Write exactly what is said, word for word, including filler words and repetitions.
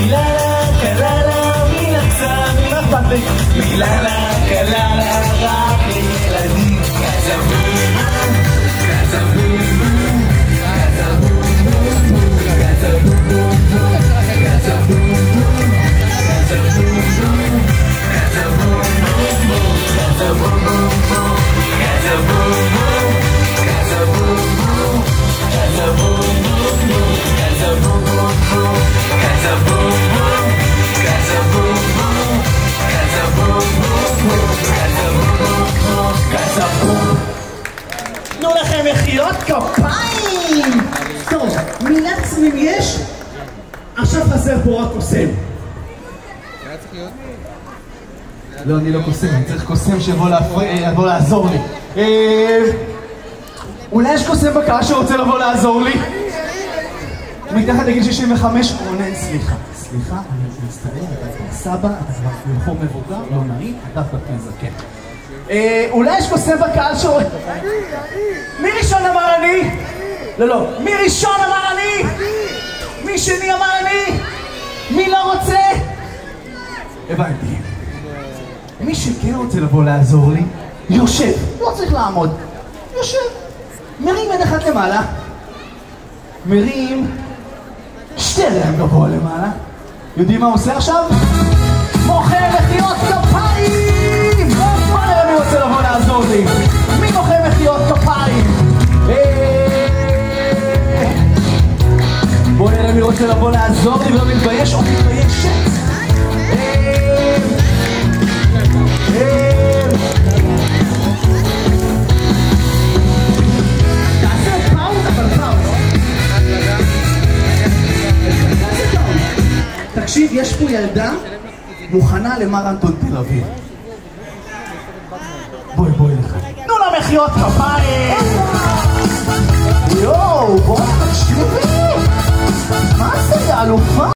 מילה קללה, מילה קצת, מילה פתק, מילה קללה, רק לילדים. כזה בום בום, כזה בום בום, כזה בום בום בום, כזה בום בום בום, כזה בום בום, כזה בום בום, כזה בום בום בום, כזה בום בום בום, כזה בום בום, כזה בום בום, כזה בום בום בום, כזה בום בום בום, כזה בום בום, כזה בום בום, כזה בום בום בום, כזה בום בום בום, כזה בום. תנו לכם מחיאות כפיים! טוב, מילת קסמים יש? עכשיו חסר פה רק קוסם. לא, אני לא קוסם, אני צריך קוסם שיבוא לעזור לי. אולי יש קוסם בקהל שרוצה לבוא לעזור לי? מתחת לגיל שישים וחמש, רונן, סליחה. סליחה, אני מצטער, אתה כבר סבא, אתה כבר רחוב מבוגר, לא נעים, אתה דווקא מזקן. אולי יש קוסם בקהל שרוצה... מי ראשון אמר אני? לא, לא. מי ראשון אמר אני? מי שני אמר אני? מי לא רוצה? הבנתי. מי שכן רוצה לבוא לעזור לי, יושב. לא צריך לעמוד. יושב. מרים יד אחת למעלה. מרים שתי ידיים גבוה למעלה. יודעים מה הוא עושה עכשיו? מוחא מחיאות כפיים! בוא נראה מי רוצה לבוא לעזור לי. מי מוחא מחיאות כפיים? בוא נראה מי רוצה לבוא לעזור לי ולא מתבייש או מתביישת. תעשה פאוז אבל פאוז. תקשיב, יש פה ילדה מוכנה למרתון תל אביב. בואי בואי לך. תנו לה מחיאות כפיים. יואו, בואי תקשיבי. מה זה, אלופה?